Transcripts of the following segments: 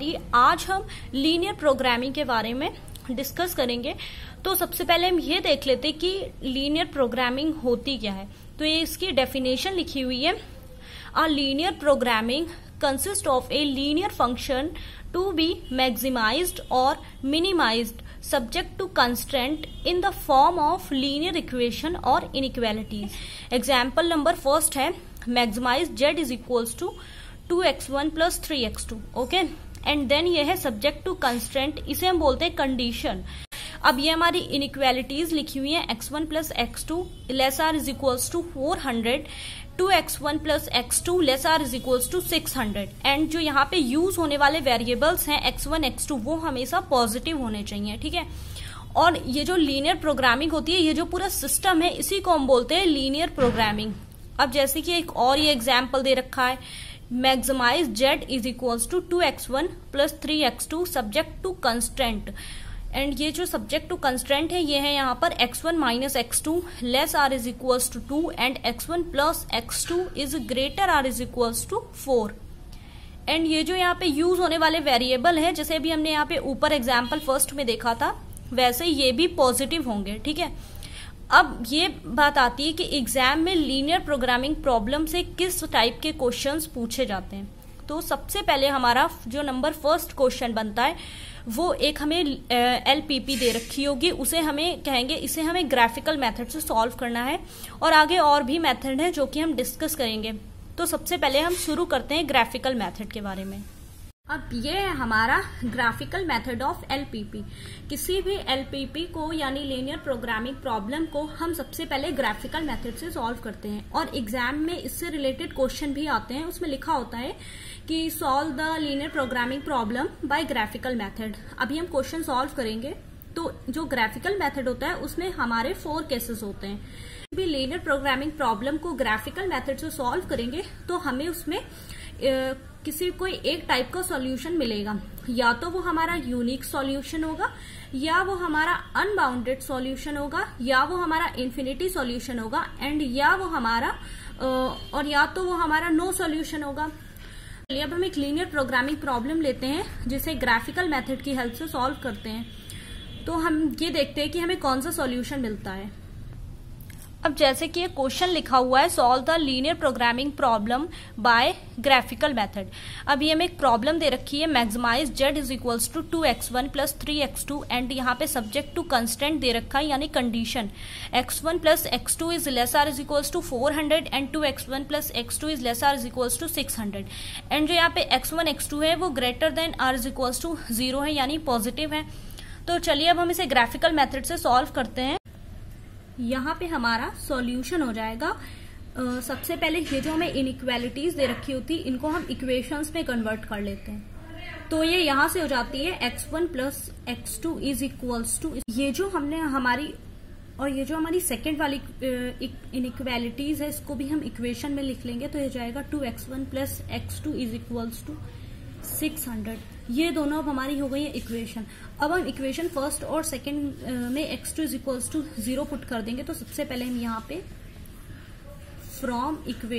आज हम linear programming के बारे में डिस्कस करेंगे। तो सबसे पहले हम ये देख लेते हैं कि लीनियर प्रोग्रामिंग होती क्या है। तो ये इसकी डेफिनेशन लिखी हुई है। A linear programming consist of a linear function to be maximized और minimized subject to constraint in the form of linear equation or inequalities. Example number first है maximize z is equals to 2x1 plus 3x2. Okay, and then ये है subject to constraint, इसे हम बोलते हैं condition. अब ये हमारी इनइक्वालिटीज लिखी हुई है x1 plus x2 less or is equals to 400, 2x1 plus x2 less or is equals to 600। And जो यहाँ पे यूज होने वाले वेरिएबल्स हैं x1 x2 वो हमेशा पॉजिटिव होने चाहिए, ठीक है। और ये जो लीनियर प्रोग्रामिंग होती है, ये जो पूरा सिस्टम है, इसी को हम बोलते हैं लीनियर प्रोग्रामिंग। अब जैसे कि एक और ये एग्जाम्पल दे रखा है, maximize z is equals to 2x1 plus 3x2 subject to constraint. And ये जो सब्जेक्ट टू कंस्ट्रेंट है ये है यहाँ पर x1 minus x2 less or is equals to 2 and x1 plus x2 is greater or is equals to 4। And ये जो यहाँ पे यूज होने वाले वेरिएबल है, जैसे भी हमने यहाँ पे ऊपर एग्जाम्पल फर्स्ट में देखा था, वैसे ये भी पॉजिटिव होंगे, ठीक है। अब ये बात आती है कि एग्जाम में लीनियर प्रोग्रामिंग प्रॉब्लम से किस टाइप के क्वेश्चंस पूछे जाते हैं। तो सबसे पहले हमारा जो नंबर फर्स्ट क्वेश्चन बनता है वो एक हमें एलपीपी दे रखी होगी, उसे हमें कहेंगे, इसे हमें ग्राफिकल मेथड से सॉल्व करना है और आगे और भी मेथड है जो कि हम डिस्कस करेंगे। तो सबसे पहले हम शुरू करते हैं ग्राफिकल मेथड के बारे में। अब ये है हमारा ग्राफिकल मेथड ऑफ एलपीपी। किसी भी एलपीपी को यानी लीनियर प्रोग्रामिंग प्रॉब्लम को हम सबसे पहले ग्राफिकल मेथड से सॉल्व करते हैं और एग्जाम में इससे रिलेटेड क्वेश्चन भी आते हैं। उसमें लिखा होता है कि solve the linear programming problem by graphical method. अभी हम क्वेश्चन सॉल्व करेंगे। तो जो ग्राफिकल मेथड होता है उसमें हमारे 4 केसेस होते हैं। भी लीनियर प्रोग्रामिंग प्रॉब्लम को ग्राफिकल मेथड से सॉल्व करेंगे तो हमें उसमें किसी कोई एक टाइप का सॉल्यूशन मिलेगा। या तो वो हमारा यूनिक सॉल्यूशन होगा, या वो हमारा अनबाउंडेड सॉल्यूशन होगा, या वो हमारा इन्फिनिटी सॉल्यूशन होगा, एंड या वो हमारा और या तो वो हमारा नो सॉल्यूशन होगा। चलिए अब हम एक लीनियर प्रोग्रामिंग प्रॉब्लम लेते हैं जिसे ग्राफिकल मेथड की हेल्प से सॉल्व करते हैं। तो हम ये देखते हैं कि हमें कौन सा सॉल्यूशन मिलता है। अब जैसे कि ये क्वेश्चन लिखा हुआ है, solve the linear programming problem by graphical method. अब ये हमें एक प्रॉब्लम दे रखी है, maximize z is equals to 2x1 plus 3x2 and यहाँ पे सब्जेक्ट टू कंस्टेंट दे रखा है यानी condition x1 plus x2 is less or is equals to 400 and 2x1 plus x2 is less or is equals to 600। And जो यहाँ पे x1 x2 है वो greater then or is equals to 0 है यानी पॉजिटिव है। तो चलिए अब हम इसे ग्राफिकल मेथड से सॉल्व करते हैं। यहाँ पे हमारा सॉल्यूशन हो जाएगा। सबसे पहले ये जो हमें इनइक्वालिटीज दे रखी होती है इनको हम इक्वेशंस में कन्वर्ट कर लेते हैं। तो ये यहाँ से हो जाती है x1 plus x2 is equals to, ये जो हमने हमारी और ये जो हमारी सेकेंड वाली इनइक्वालिटीज है इसको भी हम इक्वेशन में लिख लेंगे। तो ये जाएगा 2x1 plus x2 is equals to 600। ये दोनों अब हमारी हो गई है इक्वेशन। अब हम इक्वेशन फर्स्ट और सेकंड में x2 is equals to 0 put कर देंगे। तो सबसे पहले हम यहाँ पे फ्रॉम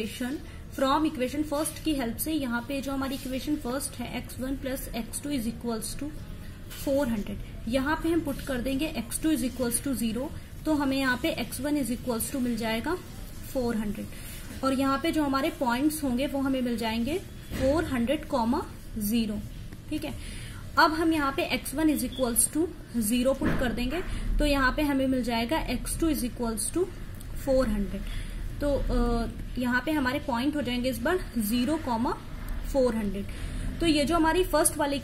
इक्वेशन फर्स्ट की हेल्प से यहाँ पे जो हमारी इक्वेशन फर्स्ट है x1 plus x2 is equals to 400, यहाँ पे हम पुट कर देंगे x2 इज इक्वल्स टू 0। तो हमें यहाँ पे x1 इज इक्वल्स टू मिल जाएगा 400 और यहाँ पे जो हमारे पॉइंट्स होंगे वो हमें मिल जाएंगे 400,0, ठीक है। अब हम यहाँ पे x1 is equals to 0 put कर देंगे। तो यहाँ पे हमें मिल जाएगा x2 इज इक्वल्स टू 400। तो यहाँ पे हमारे पॉइंट हो जाएंगे इस बार 0,400। तो ये जो हमारी फर्स्ट वाली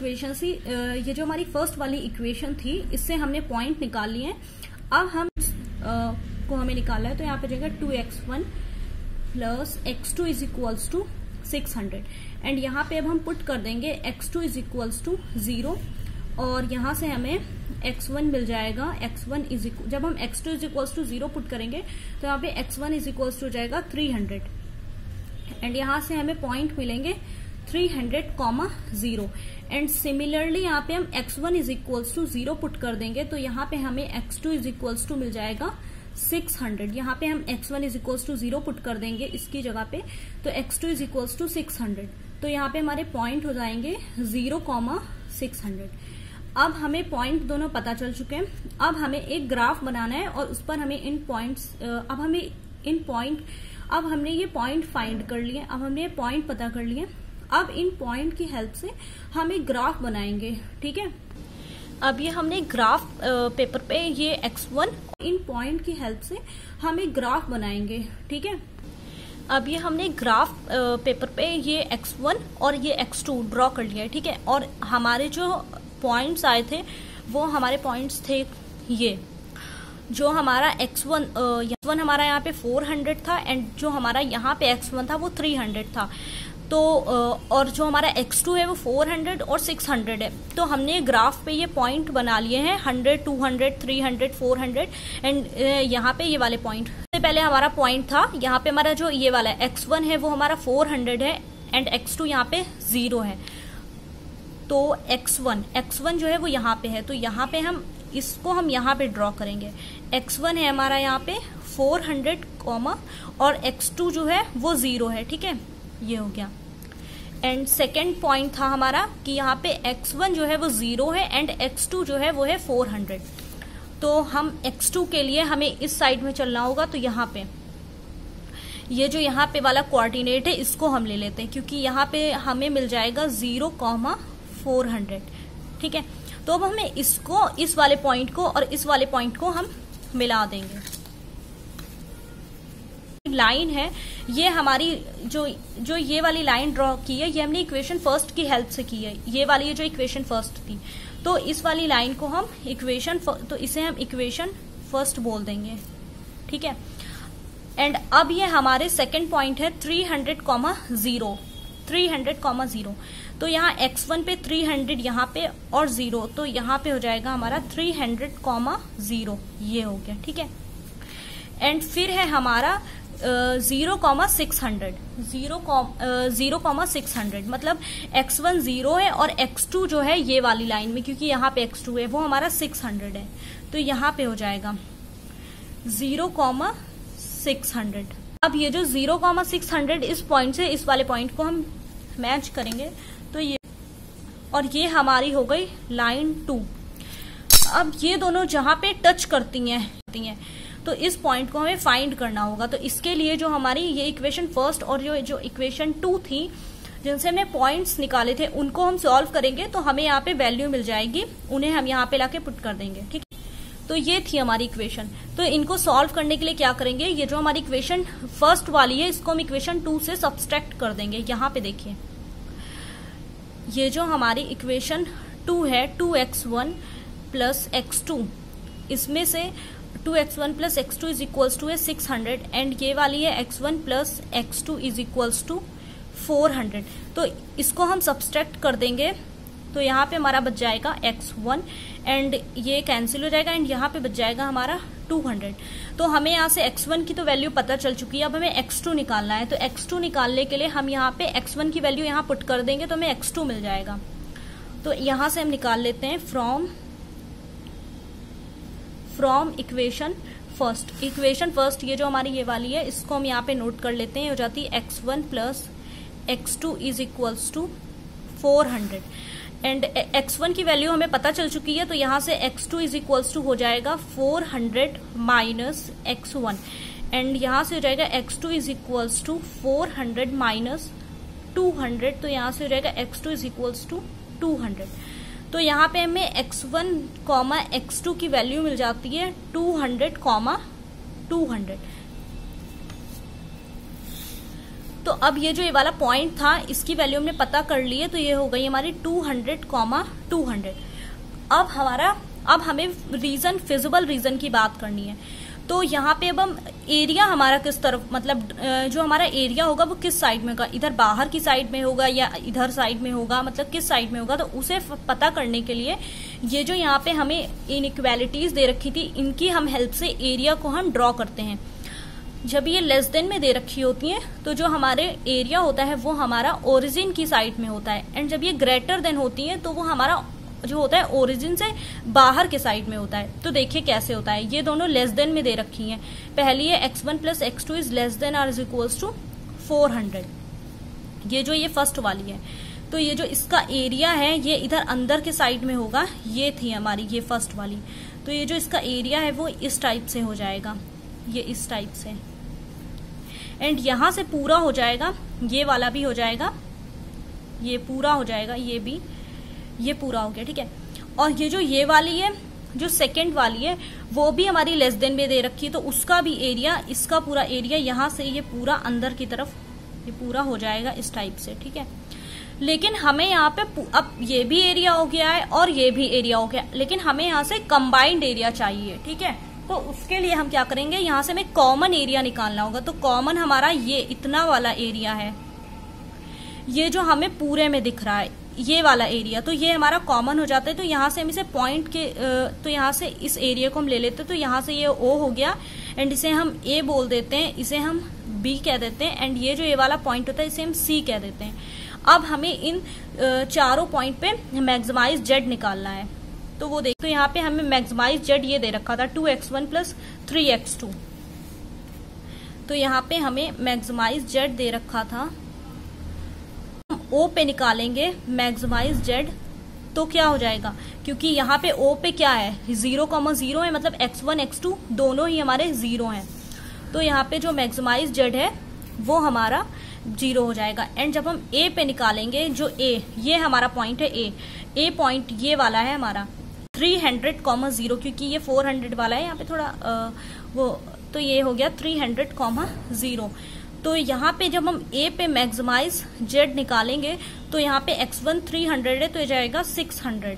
इक्वेशन थी इससे हमने पॉइंट निकाल लिए। अब हम को हमें निकाला है तो यहाँ पे जाएगा 2x1 plus x2 is equals to 600 and यहाँ पे अब हम पुट कर देंगे x2 इज इक्वल्स टू 0 और यहाँ से हमें x1 मिल जाएगा। जब हम x2 is equals to 0 put करेंगे तो यहाँ पे x1 इज इक्वल्स टू जाएगा 300 एंड यहाँ से हमें पॉइंट मिलेंगे 300,0 एंड सिमिलरली यहाँ पे हम x1 is equals to 0 put कर देंगे तो यहाँ पे हमें x2 इज इक्वल्स टू मिल जाएगा 600। यहाँ पे हम x1 is equals to 0 put कर देंगे इसकी जगह पे तो x2 इज इक्वल्स टू 600। तो यहाँ पे हमारे पॉइंट हो जाएंगे 0,600। अब हमें पॉइंट दोनों पता चल चुके हैं। अब हमें एक ग्राफ बनाना है और उस पर हमें इन पॉइंट्स अब हमने ये पॉइंट फाइंड कर लिए, अब हमने ये पॉइंट पता कर लिए। अब इन पॉइंट की हेल्प से हम एक ग्राफ बनाएंगे, ठीक है। अब ये हमने ग्राफ पेपर पे ये x1, इन पॉइंट की हेल्प से हम एक ग्राफ बनाएंगे, ठीक है। अब ये हमने ग्राफ पेपर पे ये x1 और ये x2 ड्रॉ कर लिया है, ठीक है। और हमारे जो पॉइंट्स आए थे वो हमारे पॉइंट्स थे ये, जो हमारा x1 हमारा यहाँ पे 400 था एंड जो हमारा यहाँ पे x1 था वो 300 था। तो और जो हमारा x2 है वो 400 और 600 है। तो हमने ग्राफ पे ये पॉइंट बना लिए हैं 100, 200, 300, 400 एंड यहाँ पे ये वाले पॉइंट। सबसे पहले हमारा पॉइंट था यहाँ पे हमारा जो ये वाला x1 है वो हमारा 400 है एंड x2 यहाँ पे 0 है। तो x1 जो है वो यहाँ पे है, तो यहाँ पे हम इसको हम यहाँ पे ड्रॉ करेंगे। x1 है हमारा यहाँ पे 400, और x2 जो है वो 0 है, ठीक है। ये हो गया। एंड सेकेंड पॉइंट था हमारा कि यहाँ पे x1 जो है वो 0 है एंड x2 जो है वो है 400। तो हम x2 के लिए हमें इस साइड में चलना होगा, तो यहाँ पे ये जो यहाँ पे वाला कोऑर्डिनेट है इसको हम ले लेते हैं, क्योंकि यहाँ पे हमें मिल जाएगा 0,400, ठीक है। तो अब हमें इसको, इस वाले पॉइंट को और इस वाले पॉइंट को हम मिला देंगे। लाइन है ये हमारी, जो ये वाली लाइन ड्रॉ की है ये हमने इक्वेशन फर्स्ट की हेल्प से की है। ये वाली ये जो इक्वेशन फर्स्ट थी, तो इस वाली लाइन को हम तो इसे हम इक्वेशन फर्स्ट बोल देंगे, ठीक है। एंड अब ये हमारे सेकंड पॉइंट है 300,0। तो यहाँ x1 पे 300 यहाँ पे और 0, तो यहाँ पे हो जाएगा हमारा 300,0, ये हो गया, ठीक है। एंड फिर है हमारा 0,600 मतलब x1 0 है और x2 जो है ये वाली लाइन में, क्योंकि यहाँ पे x2 है वो हमारा 600 है, तो यहाँ पे हो जाएगा 0,600। अब ये जो 0,600 इस पॉइंट से इस वाले पॉइंट को हम मैच करेंगे, तो ये, और ये हमारी हो गई लाइन 2। अब ये दोनों जहां पे टच करती हैं तो इस पॉइंट को हमें फाइंड करना होगा। तो इसके लिए जो हमारी ये इक्वेशन फर्स्ट और जो इक्वेशन 2 थी जिनसे हमने पॉइंट्स निकाले थे उनको हम सॉल्व करेंगे, तो हमें यहाँ पे वैल्यू मिल जाएगी, उन्हें हम यहाँ पे लाके पुट कर देंगे, ठीक है। तो ये थी हमारी इक्वेशन। तो इनको सॉल्व करने के लिए क्या करेंगे, ये जो हमारी इक्वेशन फर्स्ट वाली है इसको हम इक्वेशन 2 से सब्सट्रैक्ट कर देंगे। यहाँ पे देखिए ये जो हमारी इक्वेशन 2 है 2x1 प्लस x2, इसमें से 2x1 plus x2 is equals to है 600 एंड ये वाली है x1 plus x2 is equals to 400। तो इसको हम सब्सट्रैक्ट कर देंगे, तो यहाँ पे हमारा बच जाएगा x1 एंड ये कैंसिल हो जाएगा एंड यहाँ पे बच जाएगा हमारा 200। तो हमें यहाँ से x1 की तो वैल्यू पता चल चुकी है, अब हमें x2 निकालना है। तो x2 निकालने के लिए हम यहाँ पे x1 की वैल्यू यहाँ पुट कर देंगे, तो हमें x2 मिल जाएगा। तो यहाँ से हम निकाल लेते हैं फ्रॉम इक्वेशन फर्स्ट ये जो हमारी ये वाली है इसको हम यहाँ पे नोट कर लेते हैं। हो जाती है x1 plus x2 is equals to 400 and x1 की वैल्यू हमें पता चल चुकी है, तो यहाँ से x2 इज इक्वल्स टू हो जाएगा 400 माइनस x1 एंड यहाँ से हो जाएगा x2 is equals to 400 minus 200, तो यहाँ से हो जाएगा x2 इज इक्वल्स टू 200। तो यहाँ पे हमें x1, x2 की वैल्यू मिल जाती है 200, 200। तो अब ये जो ये वाला पॉइंट था इसकी वैल्यू हमने पता कर ली है, तो ये हो गई हमारी 200, 200। अब हमें फिजिबल रीजन की बात करनी है। तो यहाँ पे अब हम एरिया हमारा किस तरफ, मतलब जो हमारा एरिया होगा वो किस साइड में होगा, इधर बाहर की साइड में होगा या इधर साइड में होगा, मतलब किस साइड में होगा। तो उसे पता करने के लिए ये जो यहाँ पे हमें इनइक्वालिटीज दे रखी थी इनकी हम हेल्प से एरिया को हम ड्रॉ करते हैं। जब ये लेस देन में दे रखी होती है तो जो हमारे एरिया होता है वो हमारा ओरिजिन की साइड में होता है, एंड जब ये ग्रेटर देन होती है तो वो हमारा जो होता है ओरिजिन से बाहर के साइड में होता है। तो देखिए कैसे होता है, ये दोनों लेस देन में दे रखी हैं। पहली है x1 plus x2 is less than or is equals to 400, ये जो ये फर्स्ट वाली है, तो ये जो इसका एरिया है ये इधर अंदर के साइड में होगा, ये थी हमारी ये फर्स्ट वाली, तो ये जो इसका एरिया है वो इस टाइप से हो जाएगा, ये इस टाइप से, एंड यहां से पूरा हो जाएगा, ये वाला भी हो जाएगा, ये पूरा हो जाएगा, ये भी, ये पूरा हो गया, ठीक है। और ये जो ये वाली है, जो सेकंड वाली है, वो भी हमारी लेस देन में दे रखी है, तो उसका भी एरिया, इसका पूरा एरिया यहां से ये पूरा अंदर की तरफ ये पूरा हो जाएगा इस टाइप से, ठीक है। लेकिन हमें यहाँ पे अब ये भी एरिया हो गया है और ये भी एरिया हो गया, लेकिन हमें यहाँ से कंबाइंड एरिया चाहिए, ठीक है। तो उसके लिए हम क्या करेंगे, यहाँ से हमें कॉमन एरिया निकालना होगा। तो कॉमन हमारा ये इतना वाला एरिया है, ये जो हमें पूरे में दिख रहा है ये वाला एरिया, तो ये हमारा कॉमन हो जाता है। तो यहाँ से हम इसे पॉइंट के, तो यहाँ से इस एरिया को हम ले लेते हैं, तो यहाँ से ये ओ हो गया, एंड इसे हम ए बोल देते हैं, इसे हम बी कह देते हैं, एंड ये जो ए वाला पॉइंट होता है इसे हम सी कह देते हैं। अब हमें इन चारों पॉइंट पे मैक्सिमाइज जेड निकालना है। तो वो देखो, तो यहाँ पे हमें मैक्सिमाइज जेड ये दे रखा था 2x1 + 3x2, तो यहाँ पे हमें मैक्सिमाइज जेड दे रखा था। हम ओ पे निकालेंगे मैक्सिमाइज जेड, तो क्या हो जाएगा, क्योंकि यहाँ पे ओ पे क्या है 0,0 है, मतलब x1 x2 दोनों ही हमारे 0 हैं, तो यहाँ पे जो मैक्सिमाइज जेड है वो हमारा 0 हो जाएगा। एंड जब हम ए पे निकालेंगे, जो ए, ये हमारा पॉइंट है ए पॉइंट ये वाला है हमारा 300,0, क्योंकि ये 400 वाला है, यहाँ पे थोड़ा वो, तो ये हो गया 300,0। तो यहाँ पे जब हम ए पे मैक्सिमाइज जेड निकालेंगे, तो यहाँ पे x1 300 है, तो ये जाएगा 600।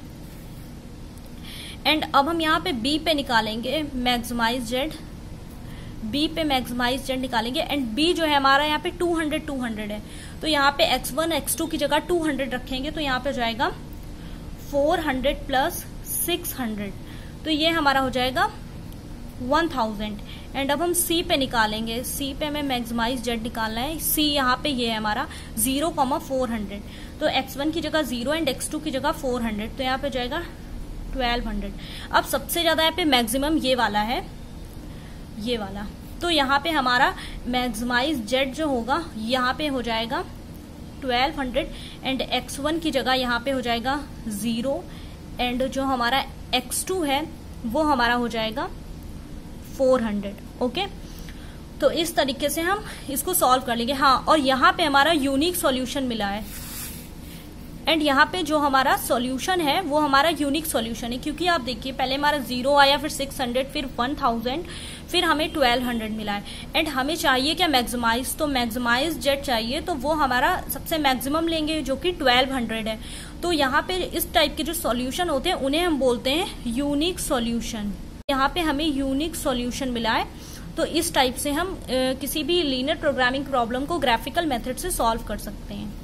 एंड अब हम यहाँ पे बी पे निकालेंगे मैक्सिमाइज जेड, बी पे मैक्सिमाइज जेड निकालेंगे, एंड बी जो है हमारा यहाँ पे 200 है, तो यहाँ पे x1 x2 की जगह 200 रखेंगे, तो यहाँ पे हो जाएगा 400 + 600, तो ये हमारा हो जाएगा 1000। एंड अब हम सी पे निकालेंगे, सी पे हमें मैक्सिमाइज जेड निकालना है, सी यहाँ पे ये है हमारा 0,400, तो x1 की जगह 0 एंड x2 की जगह 400, तो यहाँ पे हो जाएगा 1200। अब सबसे ज्यादा यहाँ पे मैक्सिमम ये वाला है, ये वाला, तो यहाँ पे हमारा मैक्सिमाइज जेड जो होगा यहाँ पे हो जाएगा 1200, एंड x1 की जगह यहाँ पे हो जाएगा 0, एंड जो हमारा x2 है वो हमारा हो जाएगा 400। ओके, तो इस तरीके से हम इसको सॉल्व कर लेंगे। हाँ, और यहाँ पे हमारा यूनिक सॉल्यूशन मिला है, एंड यहाँ पे जो हमारा सॉल्यूशन है वो हमारा यूनिक सॉल्यूशन है, क्योंकि आप देखिए पहले हमारा 0 आया, फिर 600, फिर 1000, फिर हमें 1200 मिला है। एंड हमें चाहिए क्या, मैक्सिमाइज, तो मैक्सिमाइज जेड चाहिए, तो वो हमारा सबसे मैक्सिमम लेंगे जो कि 1200 है। तो यहाँ पे इस टाइप के जो सॉल्यूशन होते हैं उन्हें हम बोलते हैं यूनिक सॉल्यूशन। यहाँ पे हमें यूनिक सॉल्यूशन मिला है, तो इस टाइप से हम किसी भी लीनियर प्रोग्रामिंग प्रॉब्लम को ग्राफिकल मेथड से सॉल्व कर सकते हैं।